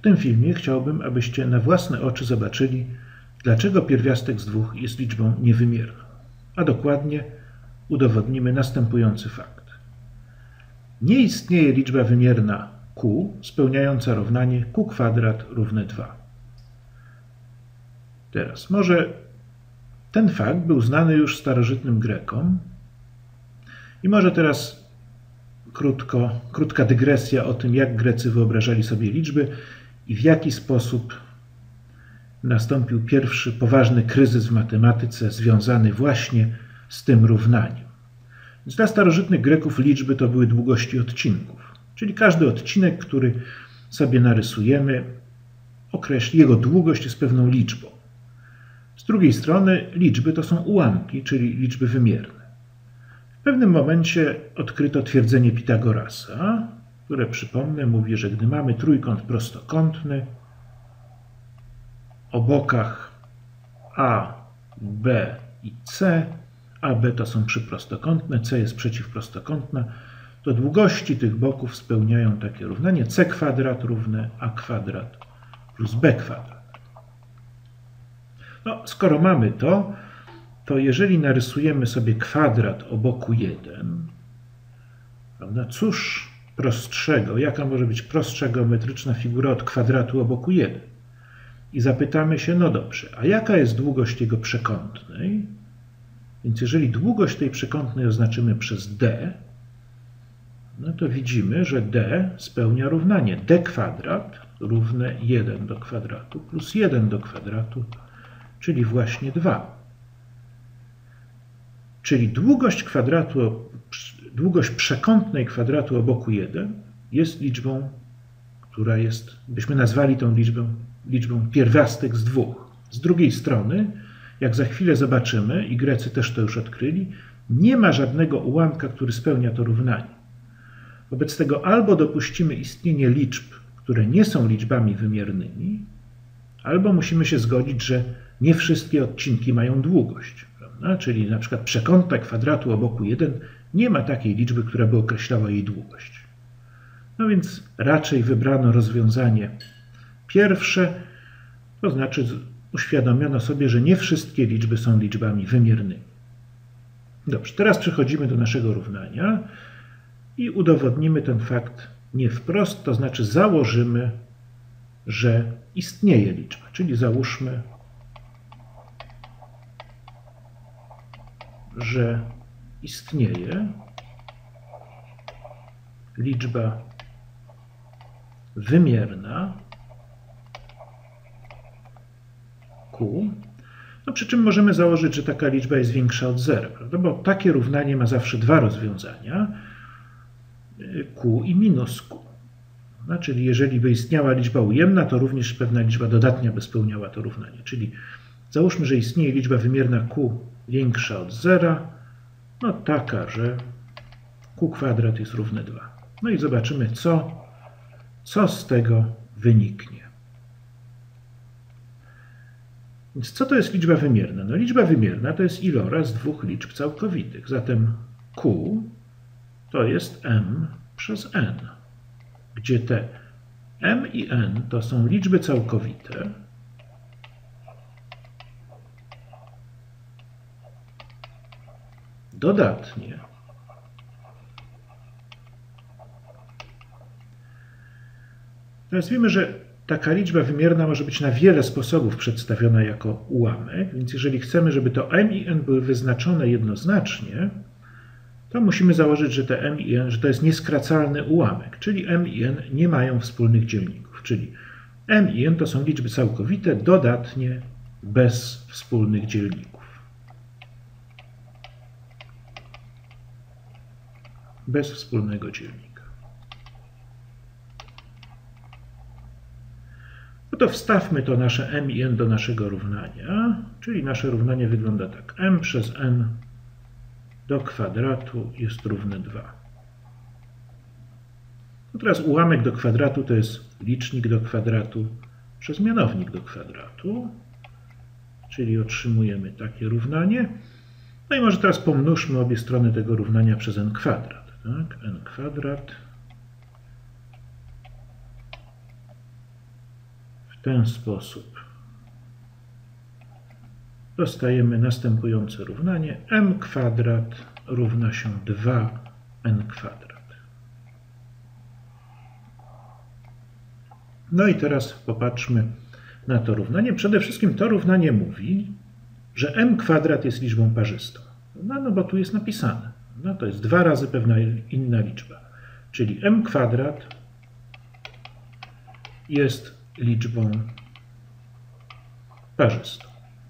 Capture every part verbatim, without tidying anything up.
tym filmie chciałbym, abyście na własne oczy zobaczyli, dlaczego pierwiastek z dwóch jest liczbą niewymierną. A dokładnie udowodnimy następujący fakt. Nie istnieje liczba wymierna q spełniająca równanie q kwadrat równe dwa. Teraz, może ten fakt był znany już starożytnym Grekom i może teraz krótko, krótka dygresja o tym, jak Grecy wyobrażali sobie liczby i w jaki sposób nastąpił pierwszy poważny kryzys w matematyce związany właśnie z tym równaniem. Więc dla starożytnych Greków liczby to były długości odcinków, czyli każdy odcinek, który sobie narysujemy, określi, jego długość jest pewną liczbą. Z drugiej strony liczby to są ułamki, czyli liczby wymierne. W pewnym momencie odkryto twierdzenie Pitagorasa, które, przypomnę, mówi, że gdy mamy trójkąt prostokątny o bokach A, B i C, A, B to są przyprostokątne, C jest przeciwprostokątna, to długości tych boków spełniają takie równanie C kwadrat równe A kwadrat plus B kwadrat. No, skoro mamy to, to jeżeli narysujemy sobie kwadrat o boku jeden, prawda, cóż prostszego, jaka może być prostsza geometryczna figura od kwadratu o boku jeden? I zapytamy się, no dobrze, a jaka jest długość jego przekątnej? Więc jeżeli długość tej przekątnej oznaczymy przez d, no to widzimy, że d spełnia równanie d kwadrat równe jeden do kwadratu plus jeden do kwadratu, czyli właśnie dwa. Czyli długość kwadratu, długość przekątnej kwadratu o boku jeden jest liczbą, która jest, byśmy nazwali tą liczbą, liczbą pierwiastek z dwóch. Z drugiej strony, jak za chwilę zobaczymy, i Grecy też to już odkryli, nie ma żadnego ułamka, który spełnia to równanie. Wobec tego albo dopuścimy istnienie liczb, które nie są liczbami wymiernymi, albo musimy się zgodzić, że nie wszystkie odcinki mają długość. Prawda? Czyli na przykład przekątna kwadratu o boku jeden nie ma takiej liczby, która by określała jej długość. No więc raczej wybrano rozwiązanie pierwsze, to znaczy uświadomiono sobie, że nie wszystkie liczby są liczbami wymiernymi. Dobrze, teraz przechodzimy do naszego równania i udowodnimy ten fakt nie wprost, to znaczy założymy, że istnieje liczba, czyli załóżmy, że istnieje liczba wymierna q, no przy czym możemy założyć, że taka liczba jest większa od zera, prawda? Bo takie równanie ma zawsze dwa rozwiązania, q i minus q. No, czyli jeżeli by istniała liczba ujemna, to również pewna liczba dodatnia by spełniała to równanie. Czyli załóżmy, że istnieje liczba wymierna q większa od zera, no taka, że q kwadrat jest równe dwa. No i zobaczymy, co, co z tego wyniknie. Więc co to jest liczba wymierna? No liczba wymierna to jest iloraz dwóch liczb całkowitych. Zatem q to jest m przez n, gdzie te m i n to są liczby całkowite, dodatnie teraz wiemy, że taka liczba wymierna może być na wiele sposobów przedstawiona jako ułamek, więc jeżeli chcemy, żeby to m i n były wyznaczone jednoznacznie, to musimy założyć, że te m i n, że to jest nieskracalny ułamek, czyli m i n nie mają wspólnych dzielników, czyli m i n to są liczby całkowite, dodatnie bez wspólnych dzielników. Bez wspólnego dzielnika. No to wstawmy to nasze m i n do naszego równania, czyli nasze równanie wygląda tak. M przez n do kwadratu jest równe dwa. No teraz ułamek do kwadratu to jest licznik do kwadratu przez mianownik do kwadratu, czyli otrzymujemy takie równanie. No i może teraz pomnóżmy obie strony tego równania przez n kwadrat. Tak? N kwadrat ten sposób dostajemy następujące równanie. M kwadrat równa się dwa n kwadrat. No i teraz popatrzmy na to równanie. Przede wszystkim to równanie mówi, że m kwadrat jest liczbą parzystą. No, no bo tu jest napisane. No to jest dwa razy pewna inna liczba. Czyli m kwadrat jest liczbą parzystą.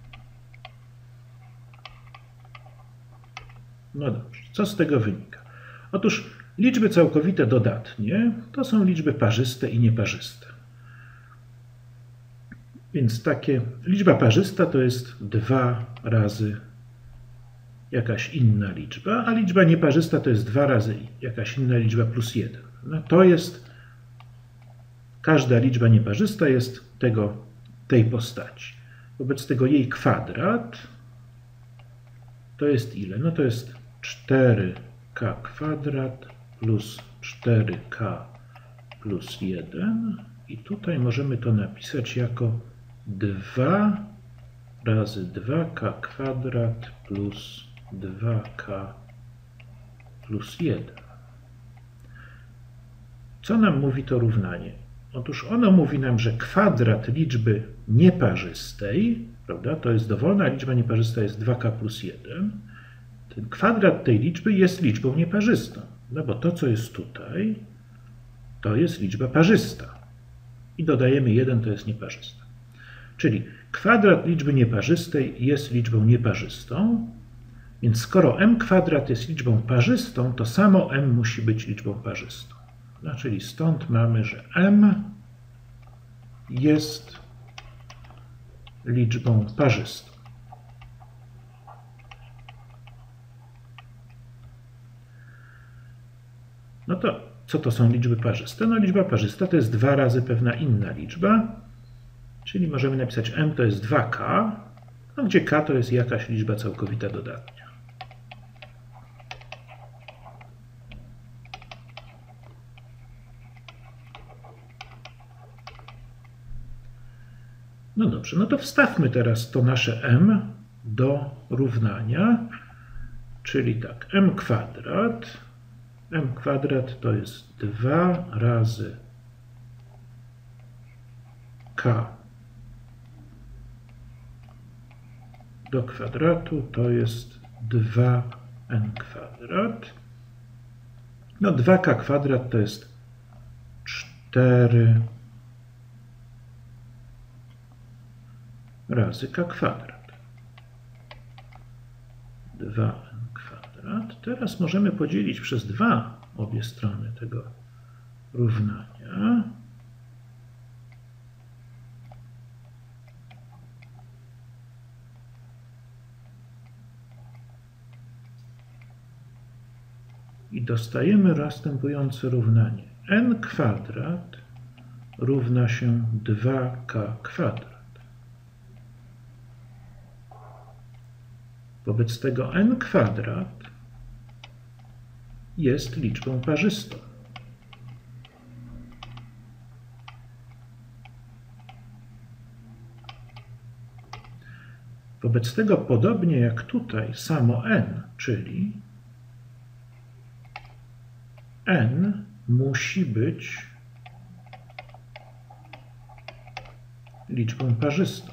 No dobrze, co z tego wynika? Otóż liczby całkowite dodatnie to są liczby parzyste i nieparzyste. Więc takie liczba parzysta to jest dwa razy jakaś inna liczba, a liczba nieparzysta to jest dwa razy jakaś inna liczba plus jeden. No to jest, każda liczba nieparzysta jest tego, tej postaci. Wobec tego jej kwadrat to jest ile? No to jest cztery k kwadrat plus cztery k plus jeden i tutaj możemy to napisać jako dwa razy dwa k kwadrat plus dwa k plus jeden. Co nam mówi to równanie? Otóż ono mówi nam, że kwadrat liczby nieparzystej, prawda, to jest dowolna liczba nieparzysta, jest dwa k plus jeden. Ten kwadrat tej liczby jest liczbą nieparzystą, no bo to, co jest tutaj, to jest liczba parzysta. I dodajemy jeden, to jest nieparzysta. Czyli kwadrat liczby nieparzystej jest liczbą nieparzystą, więc skoro m kwadrat jest liczbą parzystą, to samo m musi być liczbą parzystą. No, czyli stąd mamy, że m jest liczbą parzystą. No to co to są liczby parzyste? No liczba parzysta to jest dwa razy pewna inna liczba, czyli możemy napisać m to jest dwa k, no gdzie k to jest jakaś liczba całkowita dodatnia. No dobrze, no to wstawmy teraz to nasze m do równania, czyli tak, m kwadrat, m kwadrat to jest dwa razy k do kwadratu, to jest dwa n kwadrat. No dwa k kwadrat to jest cztery razy k kwadrat. dwa n kwadrat. Teraz możemy podzielić przez dwa obie strony tego równania. I dostajemy następujące równanie. N kwadrat równa się dwa k kwadrat. Wobec tego n kwadrat jest liczbą parzystą. Wobec tego podobnie jak tutaj samo n, czyli n musi być liczbą parzystą.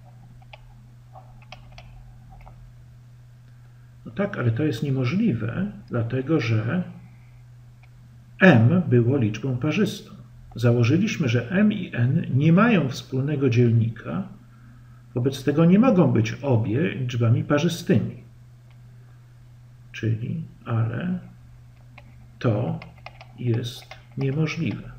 No tak, ale to jest niemożliwe, dlatego że m było liczbą parzystą. Założyliśmy, że m i n nie mają wspólnego dzielnika, wobec tego nie mogą być obie liczbami parzystymi. Czyli, ale to jest niemożliwe.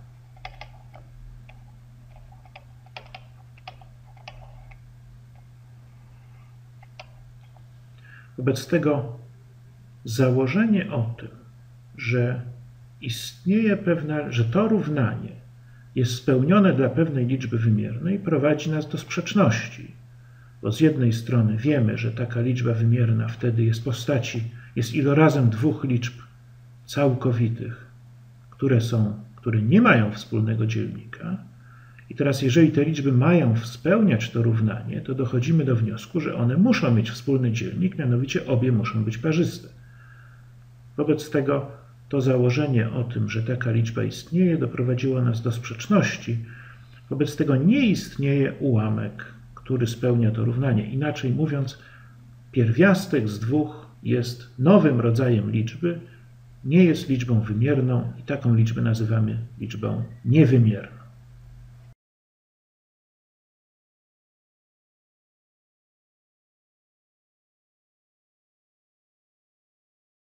Wobec tego założenie o tym, że istnieje pewna, że to równanie jest spełnione dla pewnej liczby wymiernej, prowadzi nas do sprzeczności. Bo z jednej strony wiemy, że taka liczba wymierna wtedy jest postaci, jest ilorazem dwóch liczb całkowitych, które są, które nie mają wspólnego dzielnika. I teraz, jeżeli te liczby mają spełniać to równanie, to dochodzimy do wniosku, że one muszą mieć wspólny dzielnik, mianowicie obie muszą być parzyste. Wobec tego to założenie o tym, że taka liczba istnieje, doprowadziło nas do sprzeczności. Wobec tego nie istnieje ułamek, który spełnia to równanie. Inaczej mówiąc, pierwiastek z dwóch jest nowym rodzajem liczby, nie jest liczbą wymierną i taką liczbę nazywamy liczbą niewymierną.